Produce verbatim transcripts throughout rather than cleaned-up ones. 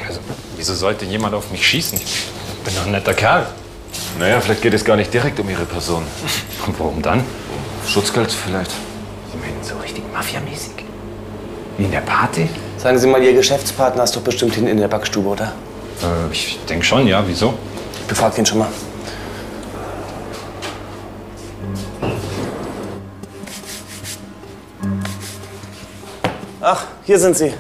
Also, wieso sollte jemand auf mich schießen? Ich bin doch ein netter Kerl. Naja, vielleicht geht es gar nicht direkt um Ihre Person. Und warum dann? Schutzgeld vielleicht. Sie meinen so richtig mafiamäßig? Wie in der Party? Sagen Sie mal, Ihr Geschäftspartner ist doch bestimmt hinten in der Backstube, oder? Äh, ich denke schon, ja. Wieso? Ich befrag ihn schon mal. Ach, hier sind Sie.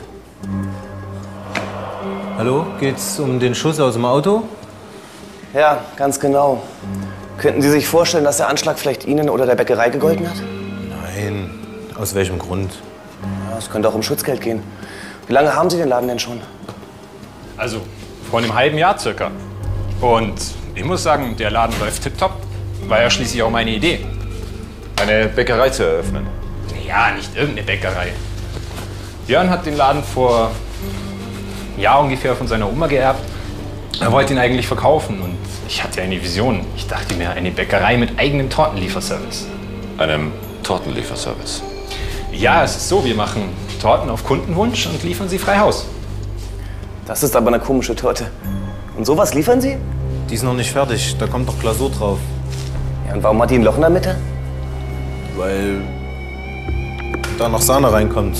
Hallo, geht's um den Schuss aus dem Auto? Ja, ganz genau. Könnten Sie sich vorstellen, dass der Anschlag vielleicht Ihnen oder der Bäckerei gegolten hat? Nein. Aus welchem Grund? Ja, es könnte auch um Schutzgeld gehen. Wie lange haben Sie den Laden denn schon? Also, vor einem halben Jahr circa. Und ich muss sagen, der Laden läuft tipptopp. War ja schließlich auch meine Idee. Eine Bäckerei zu eröffnen. Ja, nicht irgendeine Bäckerei. Jörn hat den Laden vor einem Jahr ungefähr von seiner Oma geerbt. Er wollte ihn eigentlich verkaufen und ich hatte eine Vision. Ich dachte mir, eine Bäckerei mit eigenem Tortenlieferservice. Einem Tortenlieferservice. Ja, es ist so, wir machen Torten auf Kundenwunsch und liefern sie frei Haus. Das ist aber eine komische Torte. Und sowas liefern Sie? Die ist noch nicht fertig, da kommt doch Glasur drauf. Ja, und warum hat die ein Loch in der Mitte? Weil da noch Sahne reinkommt.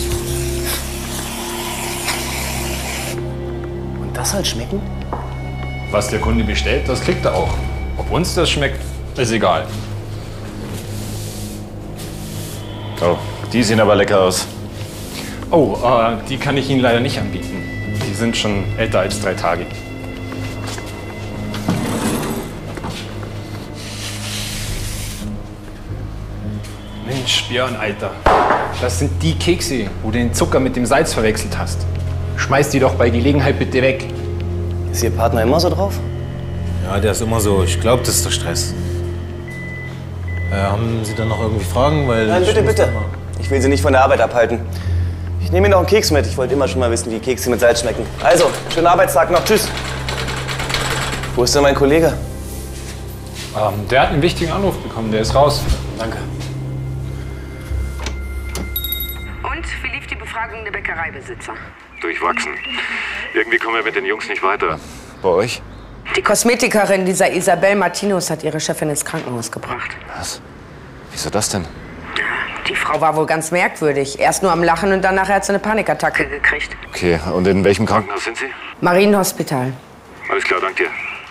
Und das soll schmecken? Was der Kunde bestellt, das kriegt er auch. Ob uns das schmeckt, ist egal. Oh, die sehen aber lecker aus. Oh, äh, die kann ich Ihnen leider nicht anbieten. Die sind schon älter als drei Tage. Mensch, Björn, Alter. Das sind die Kekse, wo du den Zucker mit dem Salz verwechselt hast. Schmeiß die doch bei Gelegenheit bitte weg. Ist Ihr Partner immer so drauf? Ja, der ist immer so. Ich glaube, das ist der Stress. Äh, haben Sie dann noch irgendwie Fragen? Weil Nein, ich bitte, muss bitte. da mal- Ich will Sie nicht von der Arbeit abhalten. Ich nehme Ihnen noch einen Keks mit. Ich wollte immer schon mal wissen, wie Kekse mit Salz schmecken. Also, schönen Arbeitstag noch. Tschüss. Wo ist denn mein Kollege? Ähm, der hat einen wichtigen Anruf bekommen, der ist raus. Danke. Und wie lief die Befragung der Bäckereibesitzer? Durchwachsen. Irgendwie kommen wir mit den Jungs nicht weiter. Bei euch? Die Kosmetikerin dieser Isabel Martinus hat ihre Chefin ins Krankenhaus gebracht. Was? Wieso das denn? Die Frau war wohl ganz merkwürdig. Erst nur am Lachen und dann nachher hat sie eine Panikattacke gekriegt. Okay, und in welchem Krankenhaus sind Sie? Marienhospital. Alles klar, danke dir.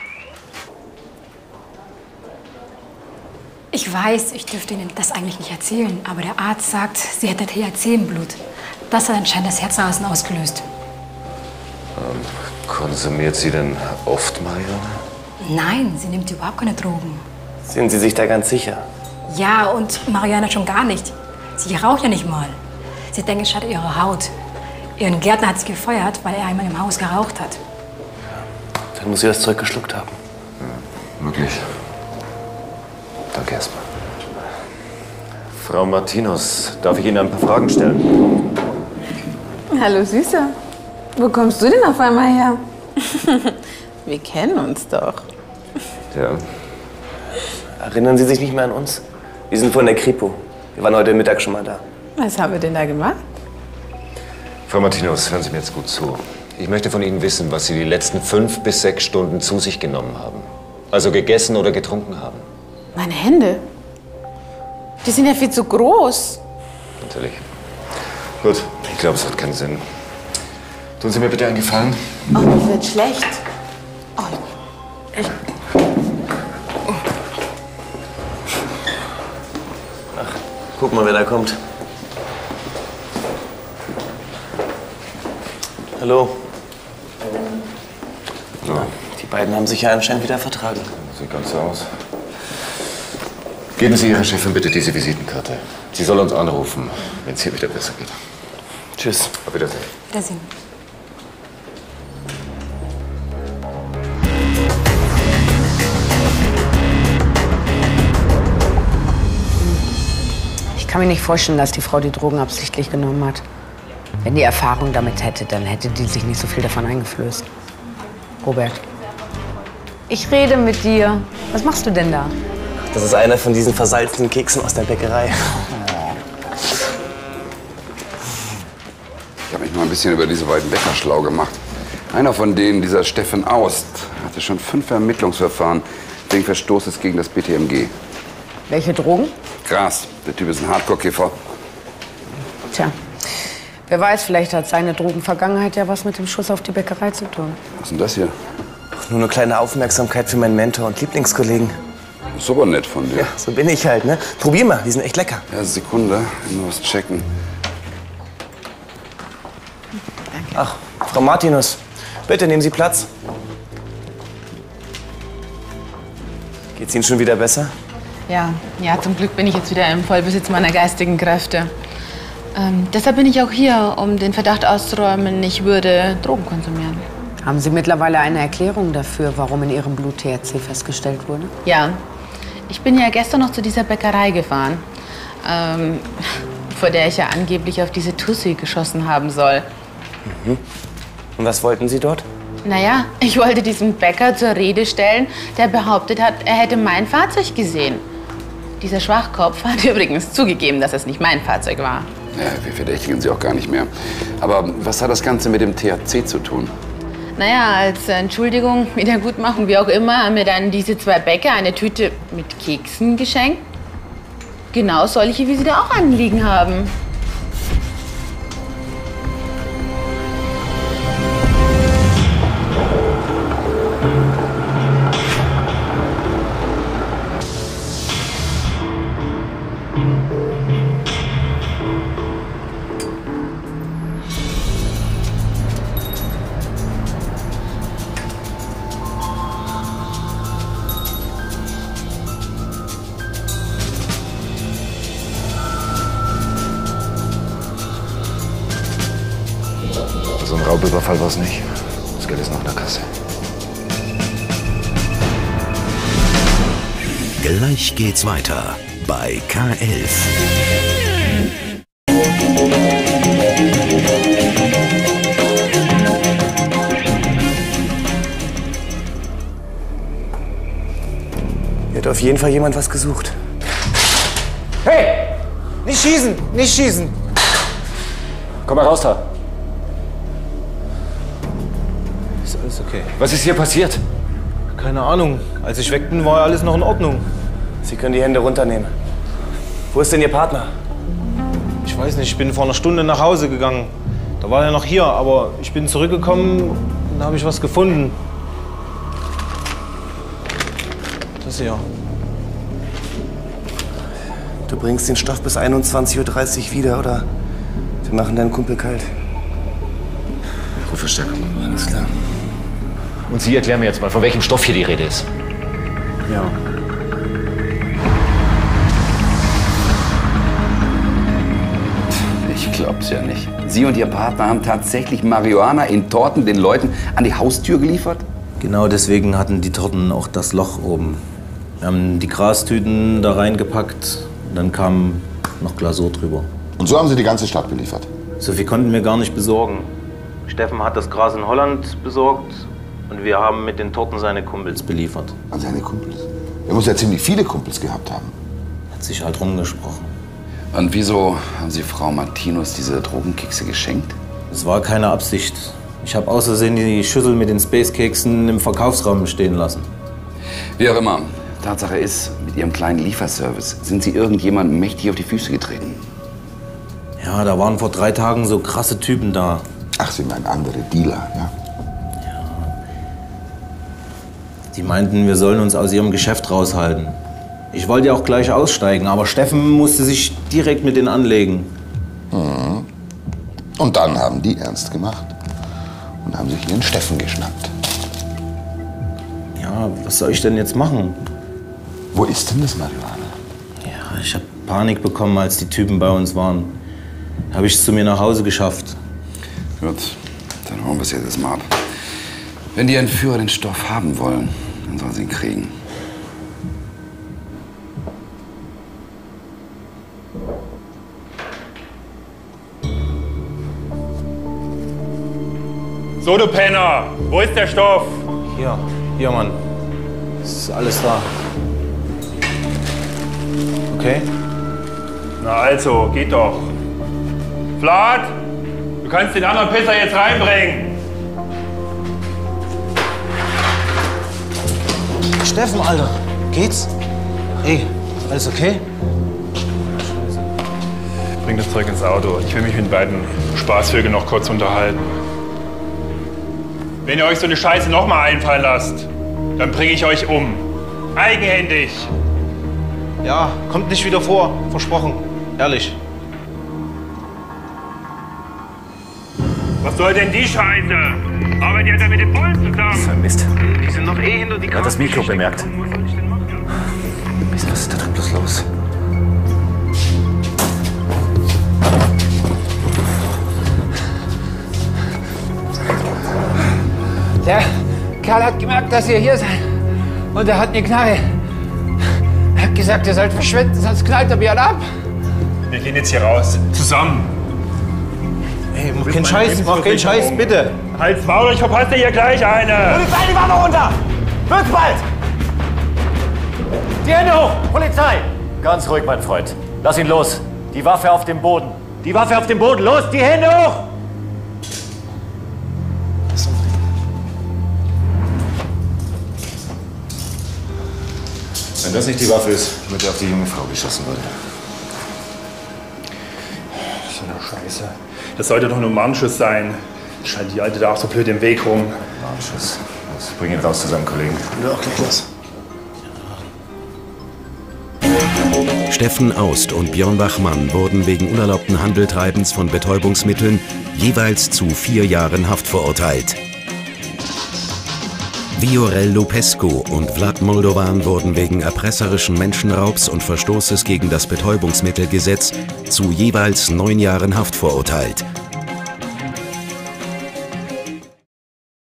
Ich weiß, ich dürfte Ihnen das eigentlich nicht erzählen, aber der Arzt sagt, sie hätte T H C im Blut. Das hat anscheinend das Herzrasen ausgelöst. Ähm, konsumiert sie denn oft Marihuana? Nein, sie nimmt überhaupt keine Drogen. Sind Sie sich da ganz sicher? Ja, und Mariana schon gar nicht. Sie raucht ja nicht mal. Sie denkt, es schadet ihre Haut. Ihren Gärtner hat sie gefeuert, weil er einmal im Haus geraucht hat. Dann muss sie das Zeug geschluckt haben. Ja, möglich. Danke erstmal. Frau Martinus, darf ich Ihnen ein paar Fragen stellen? Hallo Süßer. Wo kommst du denn auf einmal her? Wir kennen uns doch. Ja. Erinnern Sie sich nicht mehr an uns? Wir sind von der Kripo. Wir waren heute Mittag schon mal da. Was haben wir denn da gemacht? Frau Martinus, hören Sie mir jetzt gut zu. Ich möchte von Ihnen wissen, was Sie die letzten fünf bis sechs Stunden zu sich genommen haben. Also gegessen oder getrunken haben. Meine Hände. Die sind ja viel zu groß. Natürlich. Gut, ich glaube, es hat keinen Sinn. Tun Sie mir bitte einen Gefallen. Oh, mir wird schlecht. Oh, ich... Ach, guck mal, wer da kommt. Hallo. Ja, Die beiden haben sich ja anscheinend wieder vertragen. sieht ganz so aus. Geben Sie Ihrer Chefin bitte diese Visitenkarte. Sie soll uns anrufen, wenn es hier wieder besser geht. Tschüss. Auf Wiedersehen. Wiedersehen. Ich kann mir nicht vorstellen, dass die Frau die Drogen absichtlich genommen hat. Wenn die Erfahrung damit hätte, dann hätte die sich nicht so viel davon eingeflößt. Robert. Ich rede mit dir. Was machst du denn da? Das ist einer von diesen versalzenen Keksen aus der Bäckerei. Ich habe mich mal ein bisschen über diese beiden Bäcker schlau gemacht. Einer von denen, dieser Steffen Aust, hatte schon fünf Ermittlungsverfahren wegen Verstoßes gegen das B T M G. Welche Drogen? Gras. Der Typ ist ein Hardcore-Kiffer. Tja, wer weiß, vielleicht hat seine Drogenvergangenheit ja was mit dem Schuss auf die Bäckerei zu tun. Was ist denn das hier? Nur eine kleine Aufmerksamkeit für meinen Mentor und Lieblingskollegen. Ist aber nett von dir. Ja, so bin ich halt, ne? Probier mal, die sind echt lecker. Ja, Sekunde, ich muss was checken. Ach, Frau Martinus, bitte nehmen Sie Platz. Geht's Ihnen schon wieder besser? Ja, ja, zum Glück bin ich jetzt wieder im Vollbesitz meiner geistigen Kräfte. Ähm, deshalb bin ich auch hier, um den Verdacht auszuräumen, ich würde Drogen konsumieren. Haben Sie mittlerweile eine Erklärung dafür, warum in Ihrem Blut T H C festgestellt wurde? Ja, ich bin ja gestern noch zu dieser Bäckerei gefahren, ähm, vor der ich ja angeblich auf diese Tussi geschossen haben soll. Mhm. Und was wollten Sie dort? Naja, ich wollte diesen Bäcker zur Rede stellen, der behauptet hat, er hätte mein Fahrzeug gesehen. Dieser Schwachkopf hat übrigens zugegeben, dass es nicht mein Fahrzeug war. Ja, wir verdächtigen Sie auch gar nicht mehr. Aber was hat das Ganze mit dem T H C zu tun? Naja, als Entschuldigung, Wiedergutmachung, wie auch immer, haben mir dann diese zwei Bäcker eine Tüte mit Keksen geschenkt. Genau solche, wie sie da auch anliegen haben. So ein Raubüberfall war es nicht. Das Geld ist noch in der Kasse. Gleich geht's weiter bei K elf. Hier hat auf jeden Fall jemand was gesucht. Hey! Nicht schießen! Nicht schießen! Komm mal raus da. Ist alles okay? Was ist hier passiert? Keine Ahnung. Als ich weg bin, war ja alles noch in Ordnung. Sie können die Hände runternehmen. Wo ist denn Ihr Partner? Ich weiß nicht, ich bin vor einer Stunde nach Hause gegangen. Da war er noch hier, aber ich bin zurückgekommen und da habe ich was gefunden. Das hier. Du bringst den Stoff bis einundzwanzig Uhr dreißig wieder, oder? Wir machen deinen Kumpel kalt. Ruf Verstärkung. Alles klar. Und Sie erklären mir jetzt mal, von welchem Stoff hier die Rede ist. Ja. Ich glaub's ja nicht. Sie und Ihr Partner haben tatsächlich Marihuana in Torten den Leuten an die Haustür geliefert? Genau deswegen hatten die Torten auch das Loch oben. Wir haben die Grastüten da reingepackt und dann kam noch Glasur drüber. Und so haben Sie die ganze Stadt beliefert? So viel konnten wir gar nicht besorgen. Steffen hat das Gras in Holland besorgt und wir haben mit den Torten seine Kumpels beliefert. An seine Kumpels? Er muss ja ziemlich viele Kumpels gehabt haben. Hat sich halt rumgesprochen. Und wieso haben Sie Frau Martinus diese Drogenkekse geschenkt? Es war keine Absicht. Ich habe aus Versehen die Schüssel mit den Spacekeksen im Verkaufsraum stehen lassen. Wie auch immer. Tatsache ist, mit Ihrem kleinen Lieferservice sind Sie irgendjemandem mächtig auf die Füße getreten. Ja, da waren vor drei Tagen so krasse Typen da. Ach, Sie meinen andere Dealer, ja? Die meinten, wir sollen uns aus ihrem Geschäft raushalten. Ich wollte ja auch gleich aussteigen, aber Steffen musste sich direkt mit denen anlegen. Mhm. Und dann haben die ernst gemacht und haben sich ihren Steffen geschnappt. Ja, was soll ich denn jetzt machen? Wo ist denn das Marihuana? Ja, ich habe Panik bekommen, als die Typen bei uns waren. Habe ich es zu mir nach Hause geschafft. Gut, dann holen wir es jetzt mal ab. Wenn die Entführer den Stoff haben wollen, dann sollen sie ihn kriegen. So, du Penner, wo ist der Stoff? Hier, hier, Mann. Ist alles da. Okay? Na also, geht doch. Vlad, du kannst den anderen Pisser jetzt reinbringen. Steffen, Alter. Geht's? Ey, alles okay? Bring das Zeug ins Auto. Ich will mich mit den beiden Spaßvögeln noch kurz unterhalten. Wenn ihr euch so eine Scheiße noch mal einfallen lasst, dann bringe ich euch um. Eigenhändig. Ja, kommt nicht wieder vor. Versprochen. Ehrlich. Was soll denn die Scheiße? Arbeitet ihr da mit den Bullen zusammen? Mist. Die sind noch eh hinter die Er hat das Mikro bemerkt. Mist, was ist da drin bloß los? Der Kerl hat gemerkt, dass ihr hier seid. Und er hat eine Knarre. Er hat gesagt, ihr sollt verschwinden, sonst knallt er mir ab. Wir gehen jetzt hier raus. Zusammen. Ey, mach keinen Scheiß, mach keinen Scheiß, bitte. Halt's Maul, ich verpasse dir hier gleich eine. Polizei, die Waffe runter! Wird's bald! Die Hände hoch! Polizei! Ganz ruhig, mein Freund. Lass ihn los. Die Waffe auf dem Boden. Die Waffe auf dem Boden. Los, die Hände hoch! Wenn das nicht die Waffe ist, wird auf die junge Frau geschossen wurde. So eine Scheiße. Das sollte doch nur ein Warnschuss sein. Scheint die Alte da auch so blöd im Weg rum. Warnschuss. Los, bring ihn raus zu seinem Kollegen. Ja, gleich los. Steffen Aust und Björn Wachmann wurden wegen unerlaubten Handeltreibens von Betäubungsmitteln jeweils zu vier Jahren Haft verurteilt. Viorel Lupescu und Vlad Moldovan wurden wegen erpresserischen Menschenraubs und Verstoßes gegen das Betäubungsmittelgesetz zu jeweils neun Jahren Haft verurteilt.